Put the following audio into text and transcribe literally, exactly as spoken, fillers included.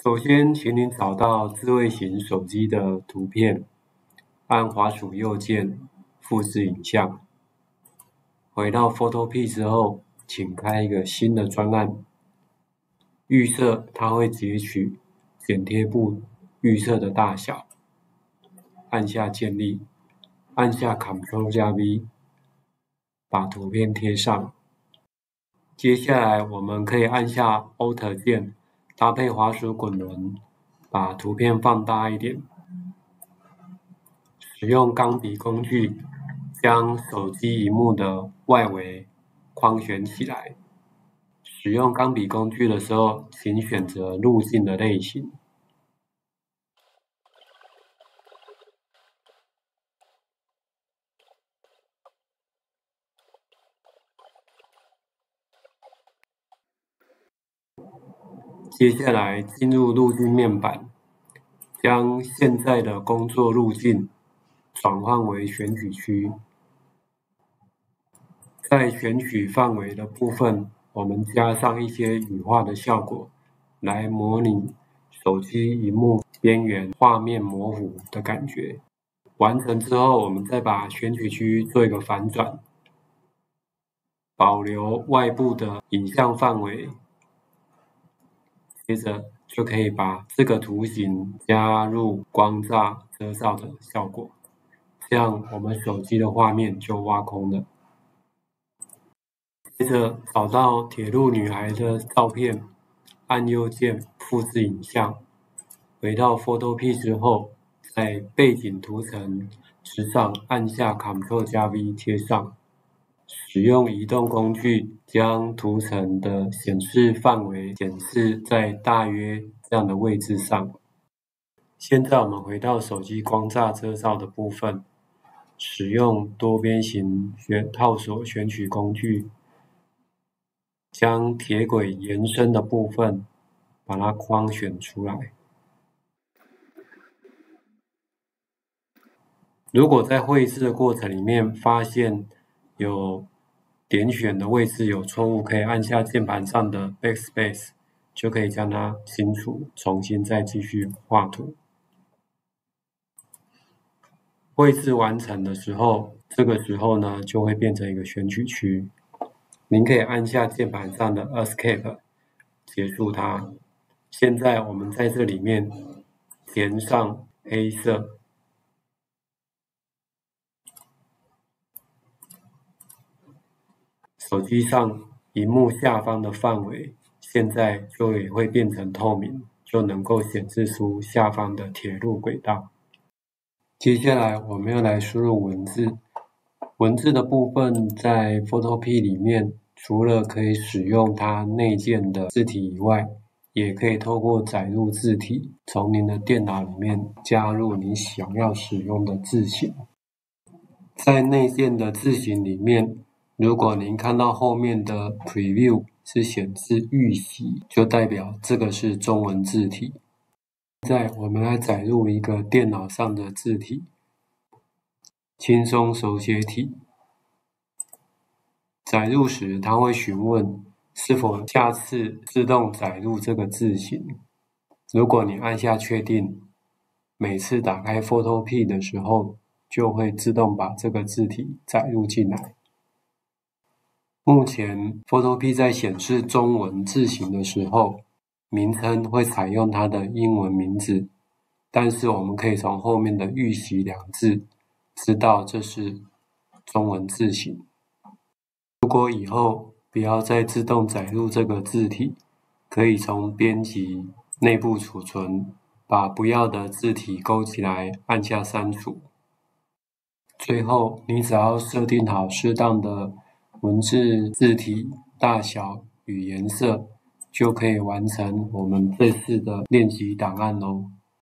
首先，请您找到智慧型手机的图片，按滑鼠右键复制影像。回到 Photopea 之后，请开一个新的专案。预设它会截取剪贴簿预设的大小，按下建立，按下 Ctrl 加 V， 把图片贴上。接下来我们可以按下 Alt 键，搭配滑鼠滚轮，把图片放大一点。使用钢笔工具将手机萤幕的外围框选起来。使用钢笔工具的时候，请选择路径的类型。接下来进入路径面板，将现在的工作路径转换为选取区。在选取范围的部分，我们加上一些羽化的效果，来模拟手机萤幕边缘画面模糊的感觉。完成之后，我们再把选取区做一个反转，保留外部的影像范围。接着就可以把这个图形加入光栅遮罩的效果，这样我们手机的画面就挖空了。接着找到铁路女孩的照片，按右键复制影像，回到 Photopea 之后，在背景图层之上按下 Ctrl 加 V 贴上。使用移动工具将图层的显示范围显示在大约这样的位置上。现在我们回到手机光栅遮罩的部分，使用多边形选套索选取工具，将铁轨延伸的部分把它框选出来。如果在绘制的过程里面发现有点选的位置有错误，可以按下键盘上的 Backspace， 就可以将它清除，重新再继续画图。绘制完成的时候，这个时候呢就会变成一个选取区。您可以按下键盘上的 Escape 结束它。现在我们在这里面填上黑色。手机上萤幕下方的范围，现在就也会变成透明，就能够显示出下方的铁路轨道。接下来我们要来输入文字。文字的部分在 Photopea 里面，除了可以使用它内建的字体以外，也可以透过载入字体，从您的电脑里面加入你想要使用的字型。在内建的字型里面，如果您看到后面的 Preview 是显示预习，就代表这个是中文字体。现在我们来载入一个电脑上的字体，轻松手写体。载入时，它会询问是否下次自动载入这个字型。如果你按下确定，每次打开 Photopea 的时候，就会自动把这个字体载入进来。目前 Photopea 在显示中文字型的时候，名称会采用它的英文名字，但是我们可以从后面的预习两字知道这是中文字型。如果以后不要再自动载入这个字体，可以从编辑内部储存，把不要的字体勾起来，按下删除。最后，你只要设定好适当的文字字体大小与颜色，就可以完成我们这次的练习档案咯。